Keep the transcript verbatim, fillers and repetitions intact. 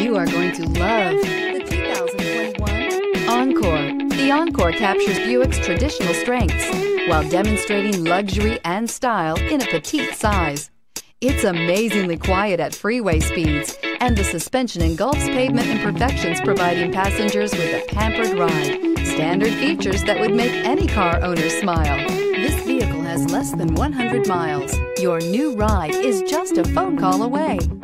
You are going to love the two thousand twenty-one Encore. The Encore captures Buick's traditional strengths while demonstrating luxury and style in a petite size. It's amazingly quiet at freeway speeds, and the suspension engulfs pavement imperfections, providing passengers with a pampered ride. Standard features that would make any car owner smile. This vehicle has less than one hundred miles. Your new ride is just a phone call away.